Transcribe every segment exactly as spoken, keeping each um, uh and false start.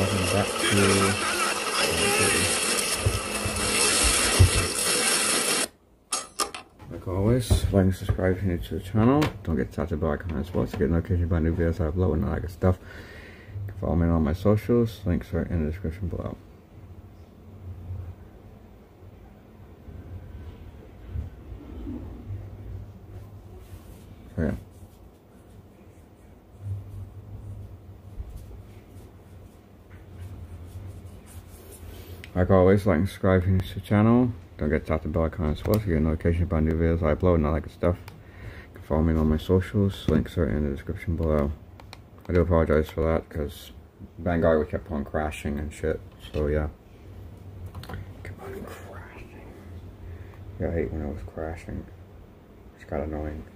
welcome back to like always, like and subscribe if you're new to the channel. Don't get touched by icon as well to get notifications about new videos I upload and all that good stuff. You can follow me on all my socials, links are in the description below. So yeah. Like always, like and subscribe if you're new to the channel. Don't get tapped the bell icon as well to get notifications about new videos I upload and all that good stuff. You can follow me on all my socials, links are in the description below. I do apologize for that because Vanguard kept on crashing and shit, so yeah. Come on, crashing. Yeah, I hate when it was crashing. It's got annoying.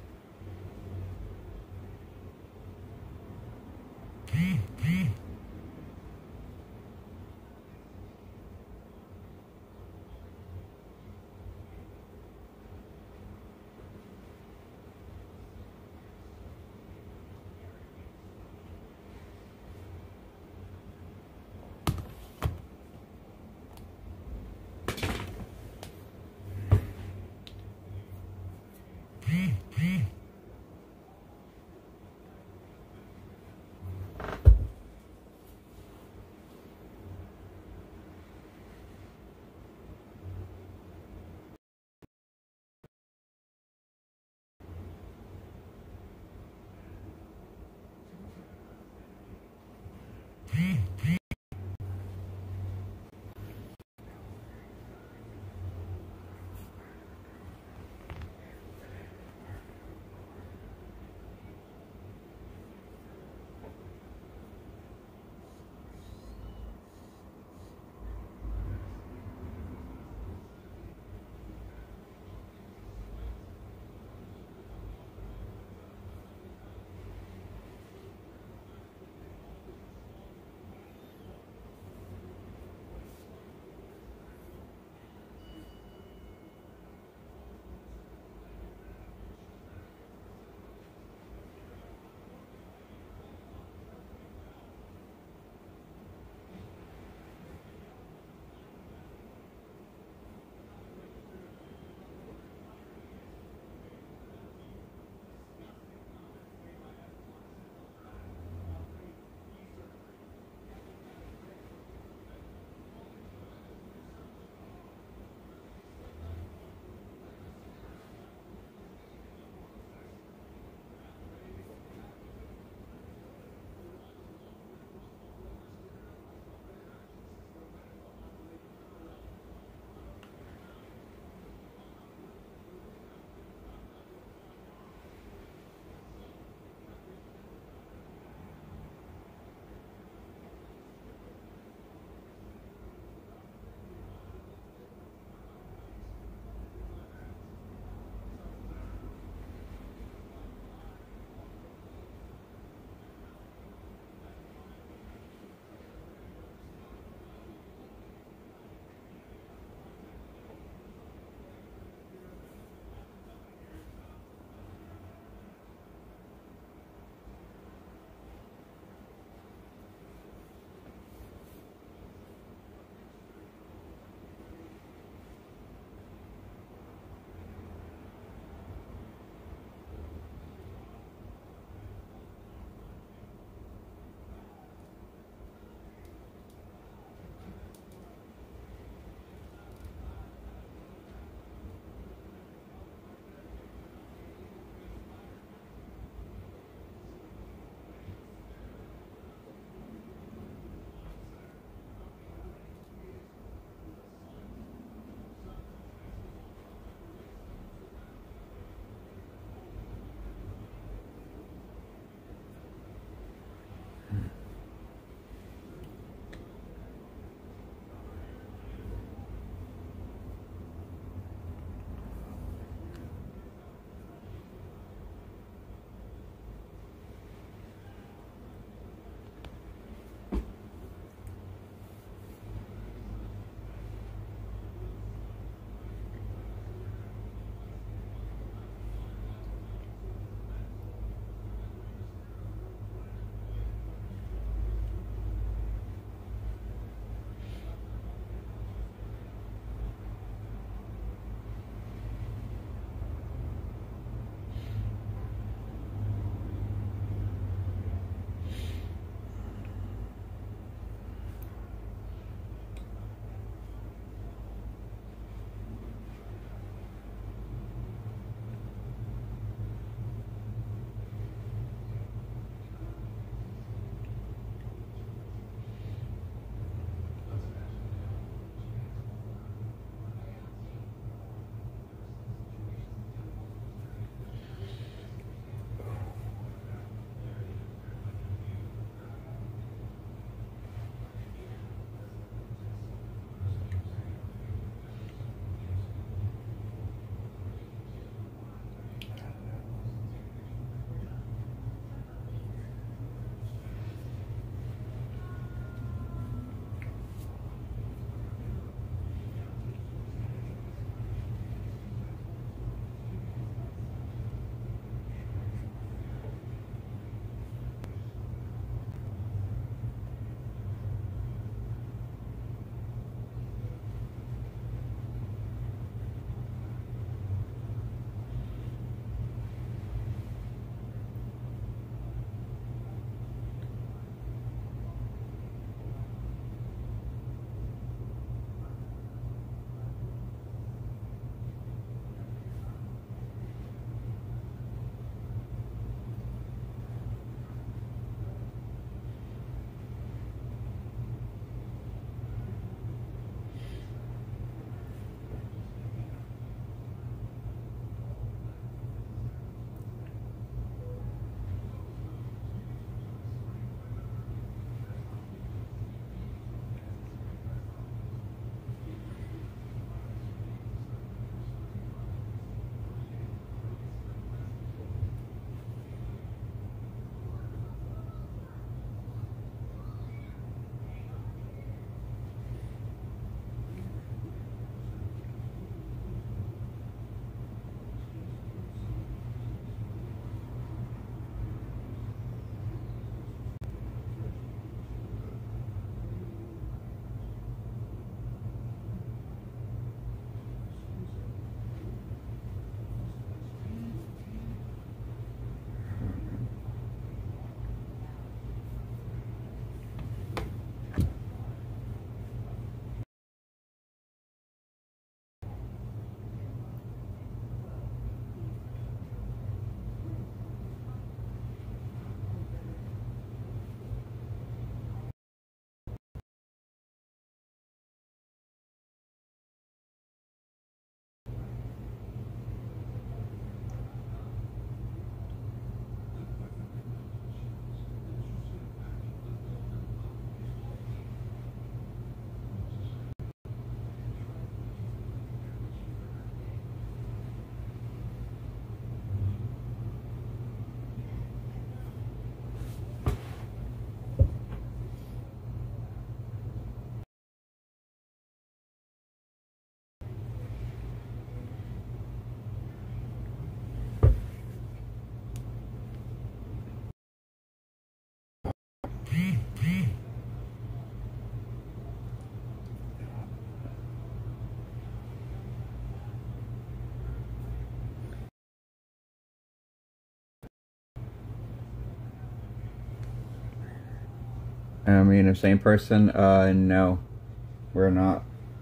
I mean, the same person? Uh, no, we're not.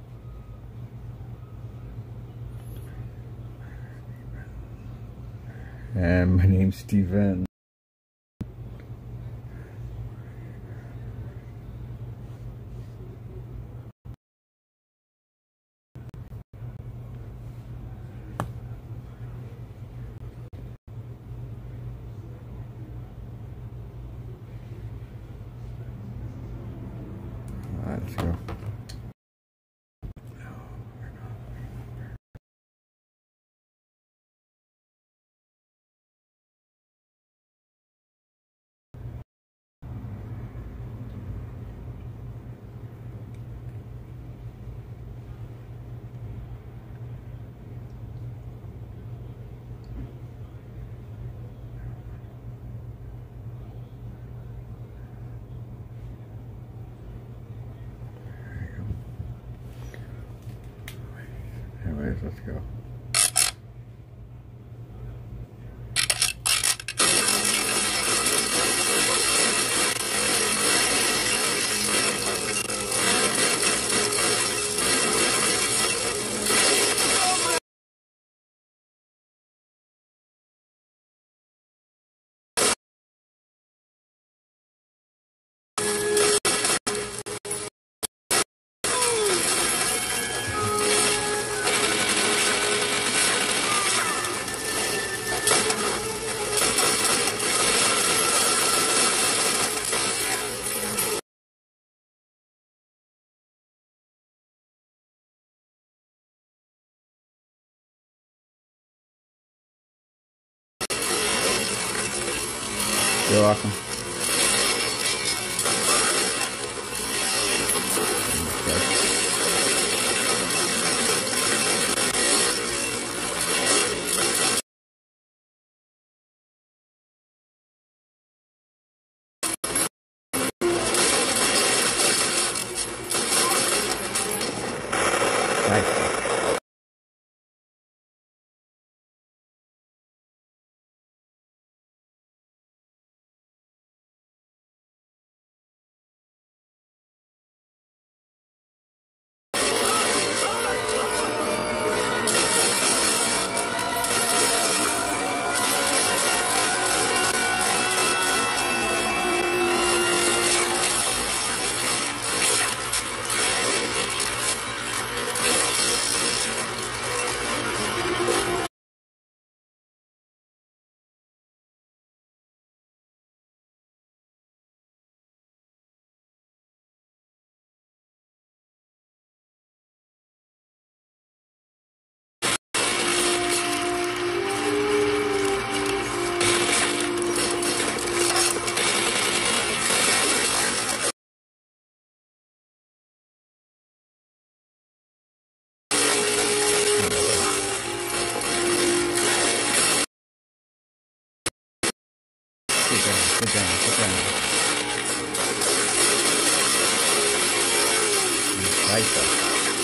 And my name's Steven. Alright, let's go. Anyways, let's go. You're welcome. Nice. Sit down, sit down, sit down. Right there.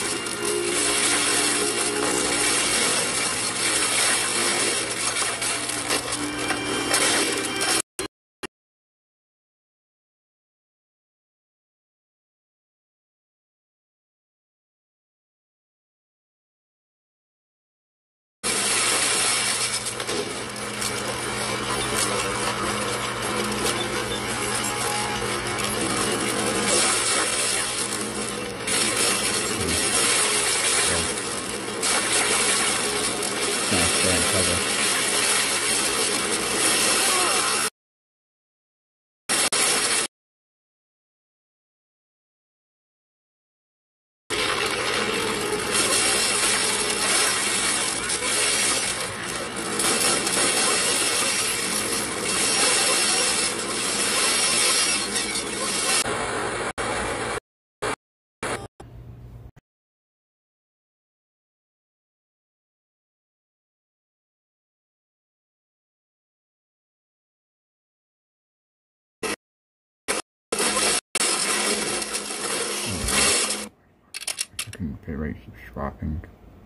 Okay, right, keep swapping.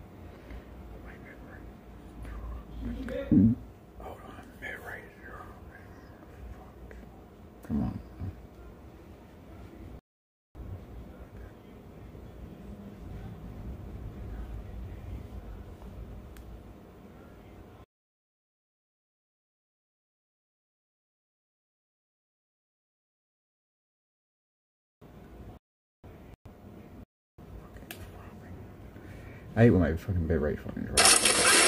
Hold on, mid right here. Come on. I hate when my fucking bitrate fucking drops.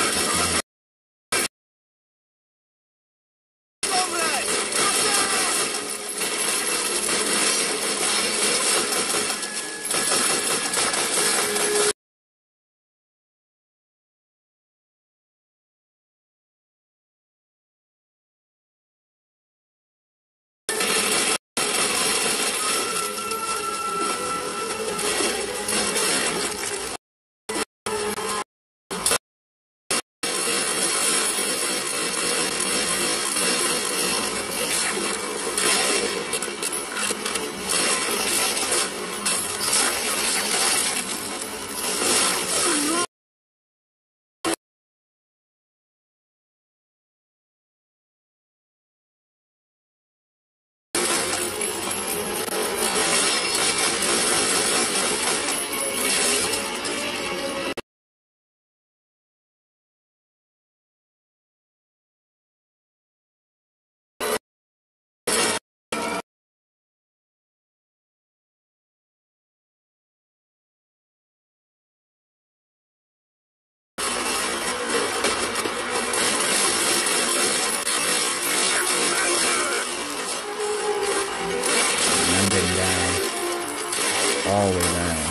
All the way down.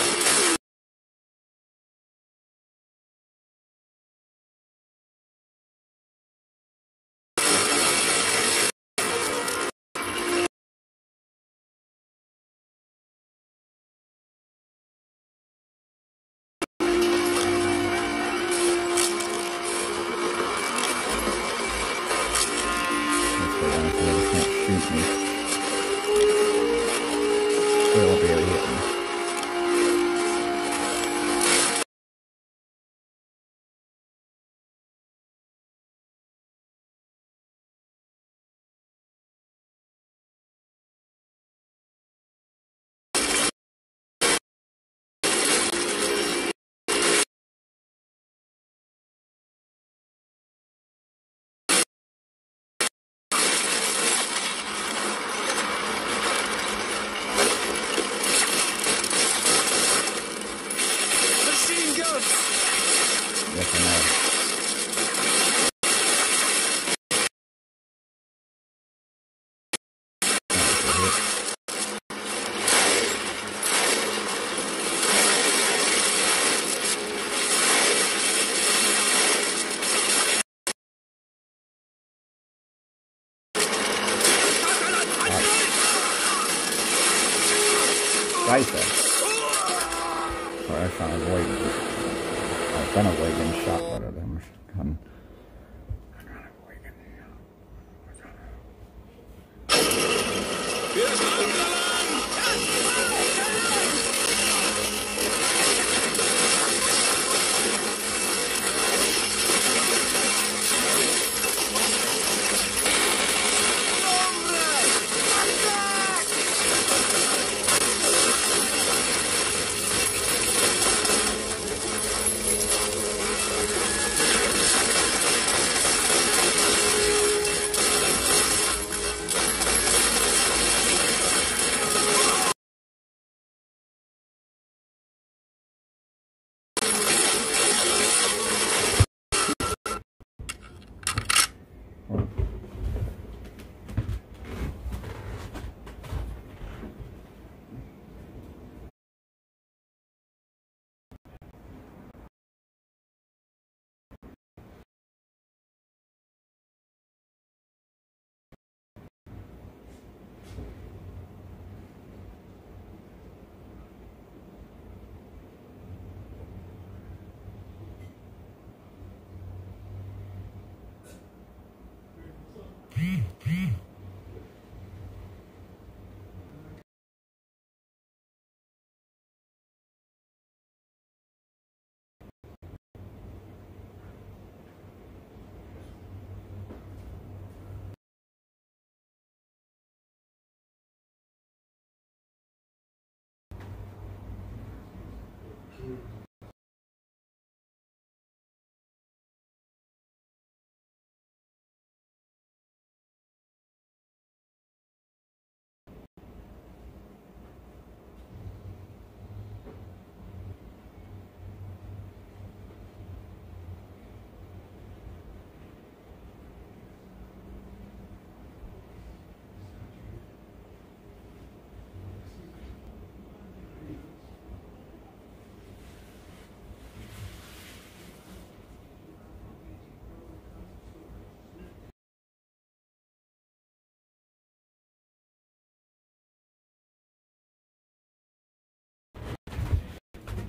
Let's go down so they can't shoot me. They won't be able to hit me. Yes, I know. Right there. Or I found a way to I've been away getting shot by them. I'm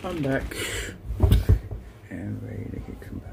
I'm back and ready to kick some back.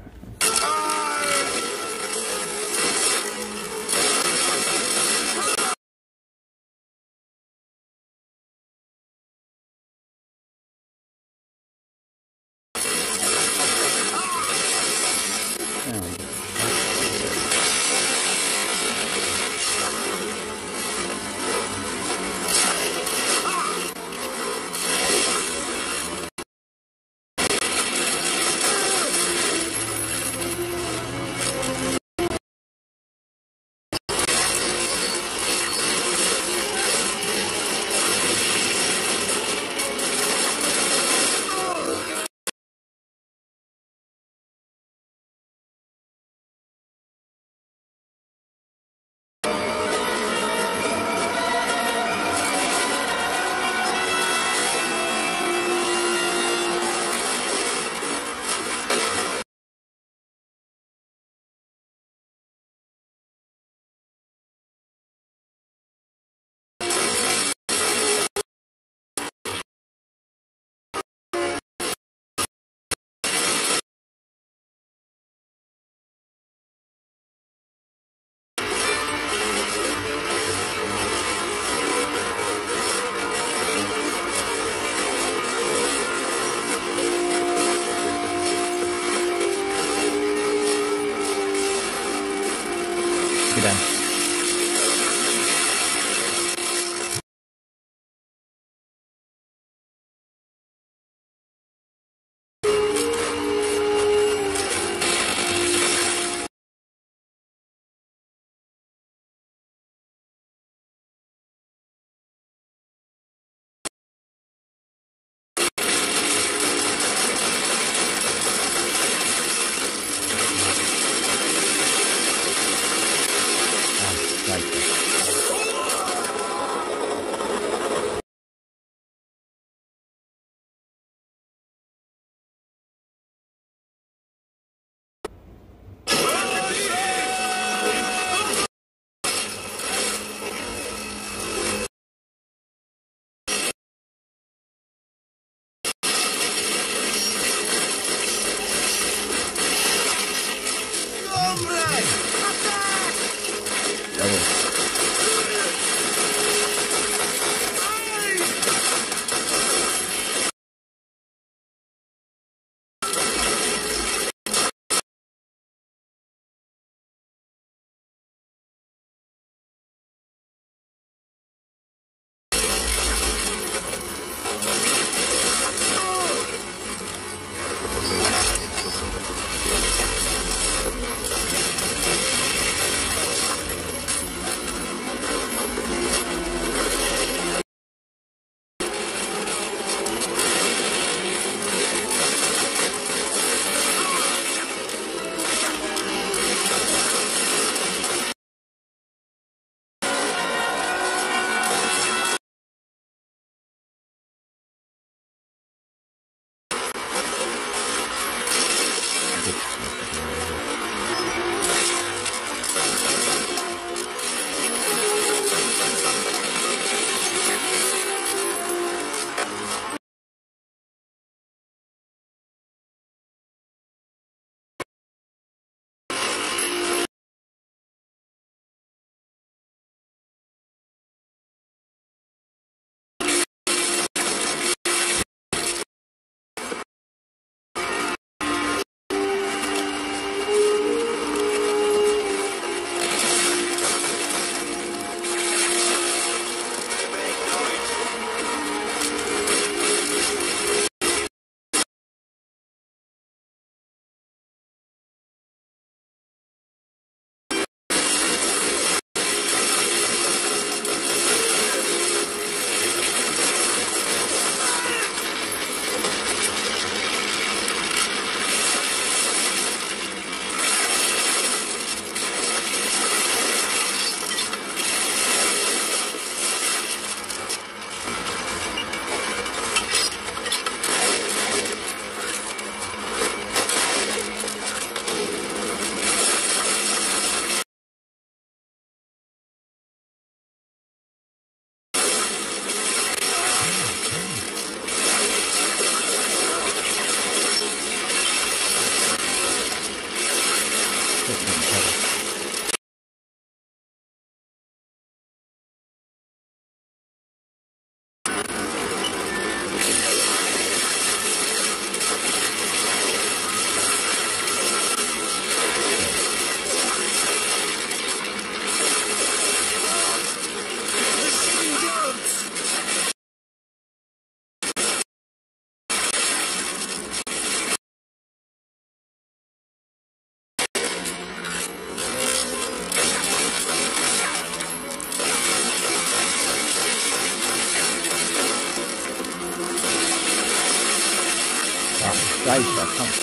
dice that come.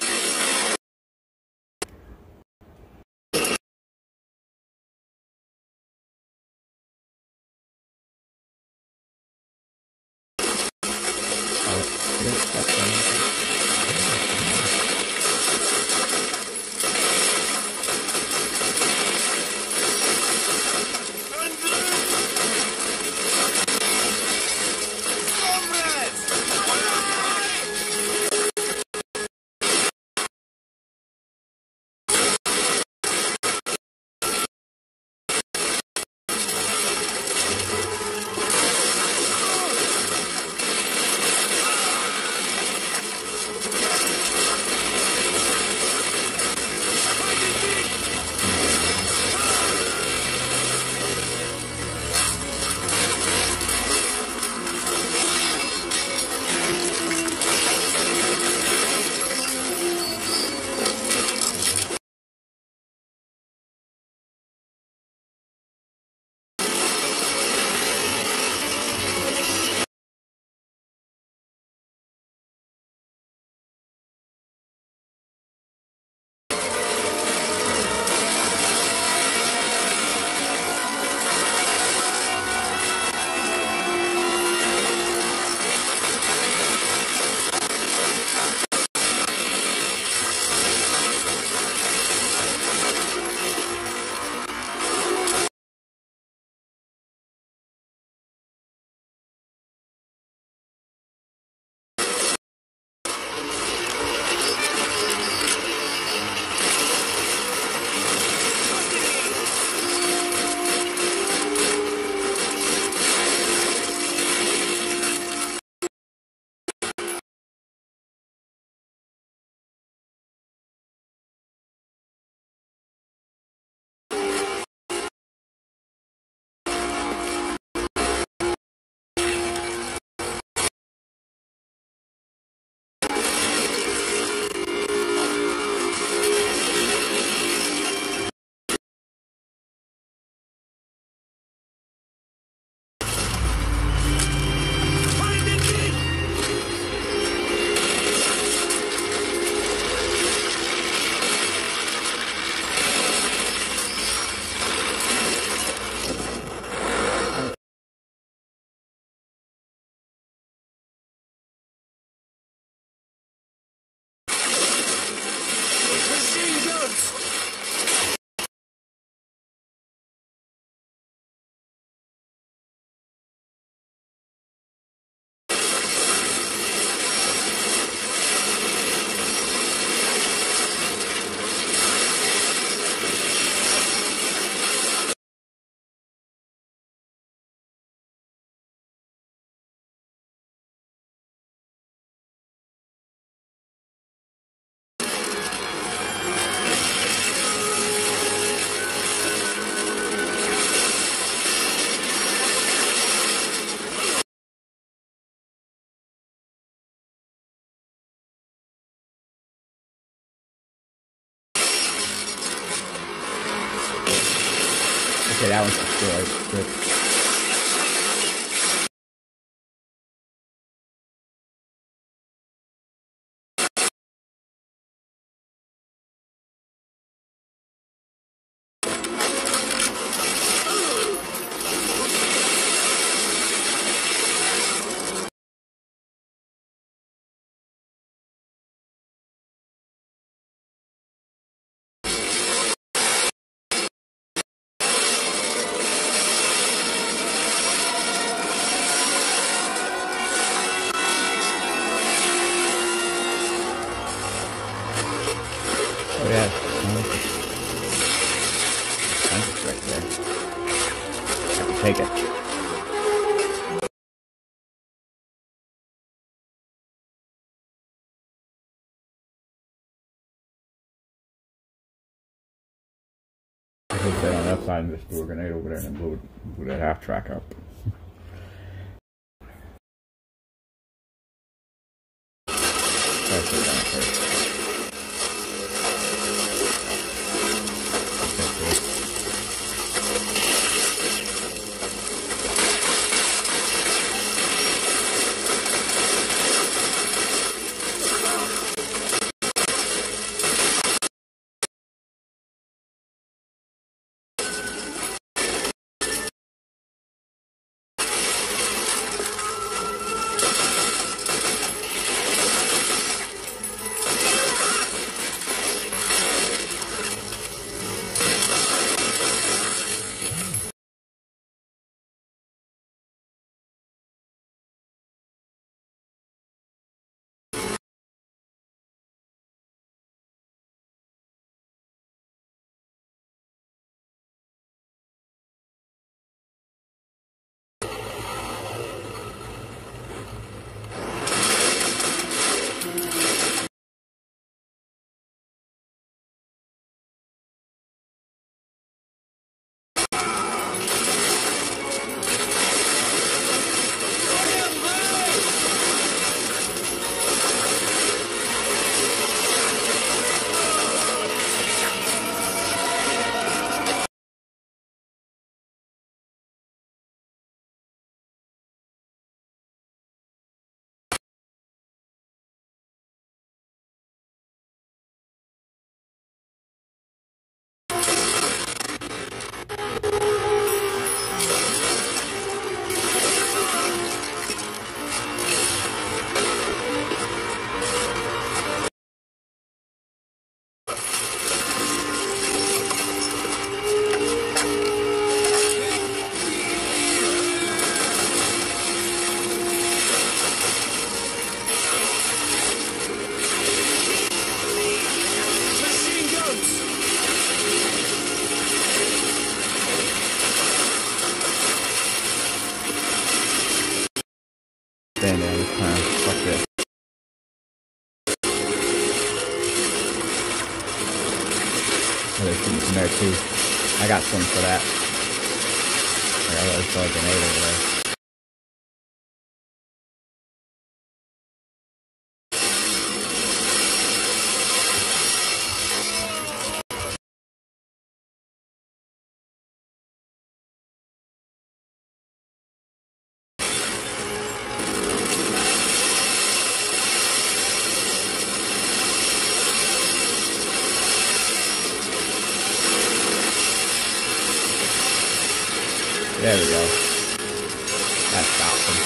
Okay, that one's destroyed. Good. Oh yeah, it's right there. I can take it. I can sit on that side and just threw a grenade over there and then blew, blew that half track up. That's what I'm saying. there too. I got slings for that. I got a little grenade over there. There we go. That stopped him.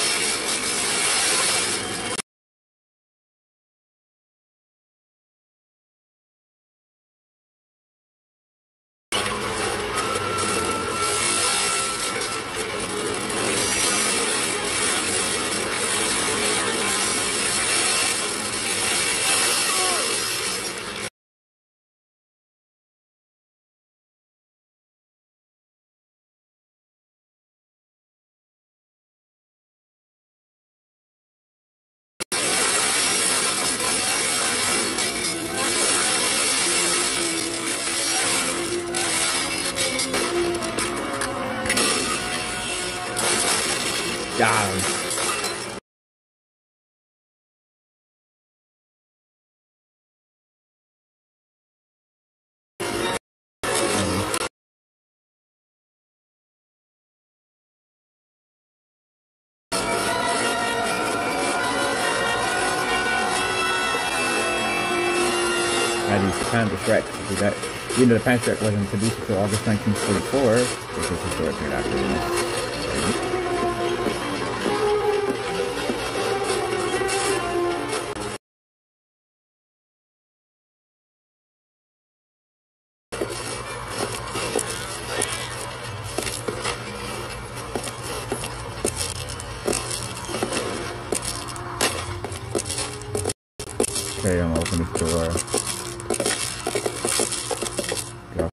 Got him. I used the Panda Shrek to do that. Even though the Panda Shrek wasn't produced until August nineteen forty-four, which was the short period after this. Okay, I'm gonna open this door. Go.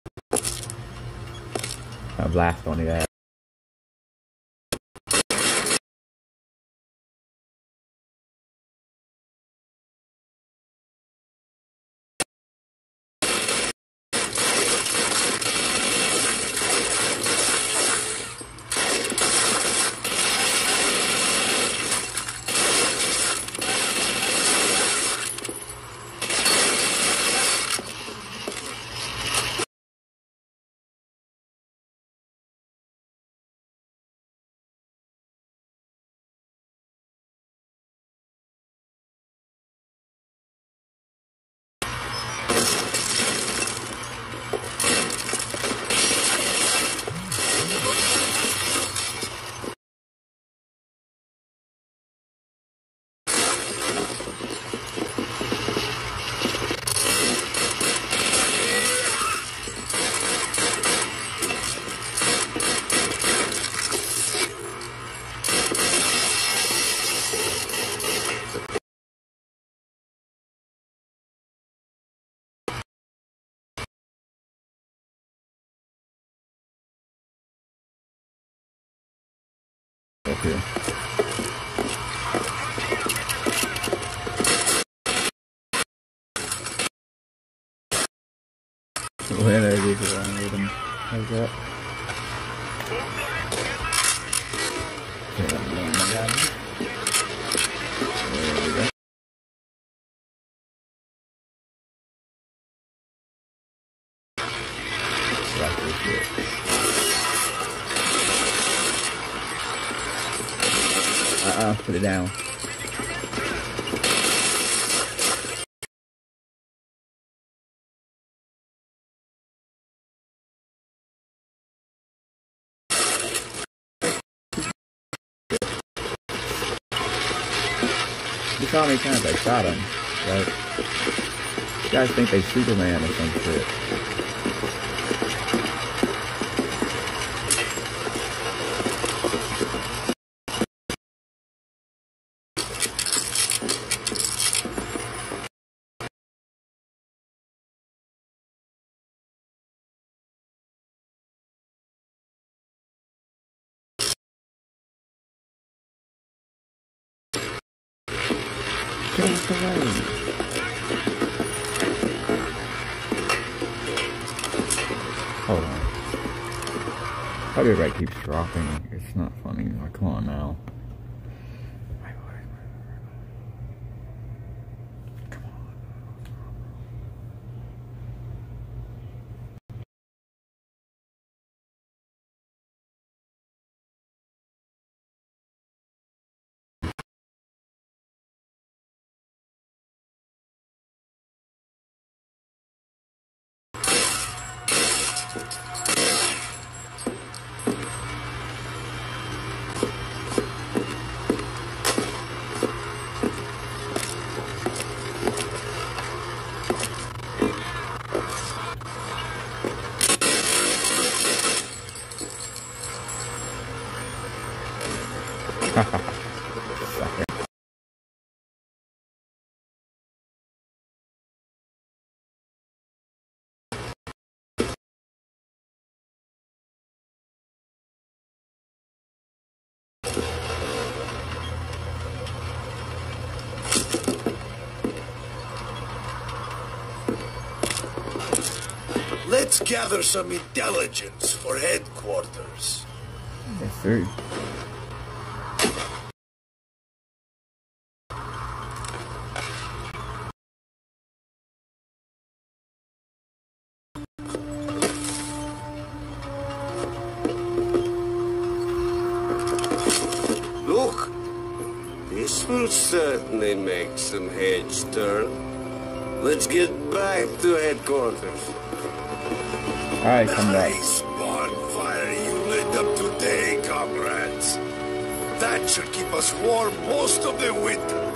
A blast on the ass. Okay. Where are they going with them? How's that? Okay, oh my God. There we go. Rock this shit. Uh-uh, put it down. You saw how many times I shot him, right? You guys think they Superman or some shit. Just away. How do everybody keeps dropping? It's not funny. Like, come on now. Let's gather some intelligence for headquarters. Yes, sir. Look, this will certainly make some heads turn. Let's get back to headquarters. Alright, come back. Nice bonfire you lit up today, comrades. That should keep us warm most of the winter.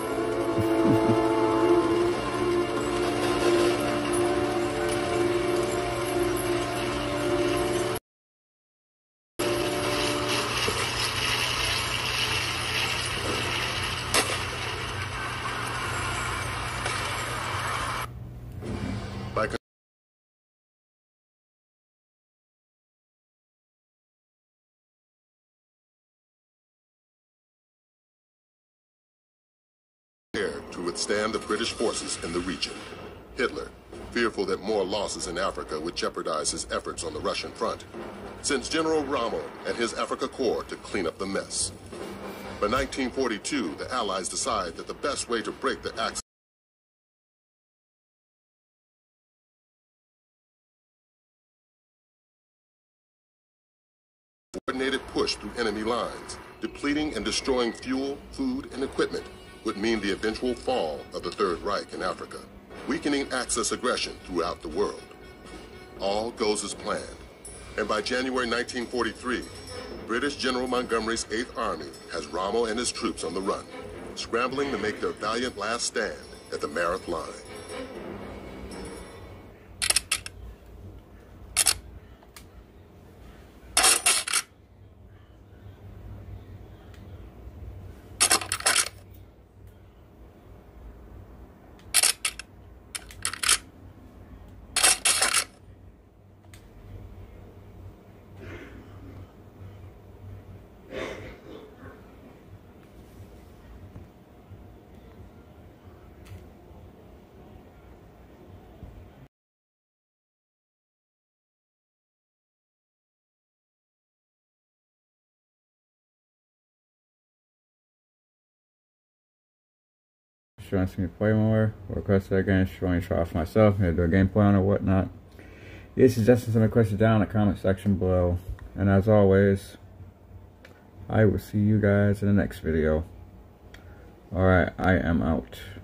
Like to withstand the British forces in the region. Hitler, fearful that more losses in Africa would jeopardize his efforts on the Russian front, sends General Rommel and his Africa Corps to clean up the mess. By nineteen forty-two, the Allies decide that the best way to break the Axis coordinated push through enemy lines, depleting and destroying fuel, food, and equipment would mean the eventual fall of the Third Reich in Africa, weakening Axis aggression throughout the world. All goes as planned, and by January nineteen forty-three, British General Montgomery's Eighth Army has Rommel and his troops on the run, scrambling to make their valiant last stand at the Mareth Line. If you want to see me play more, or request that again, if you want to try off myself, maybe do a gameplay on or whatnot, you suggestions and questions down in the comment section below. And as always, I will see you guys in the next video. Alright, I am out.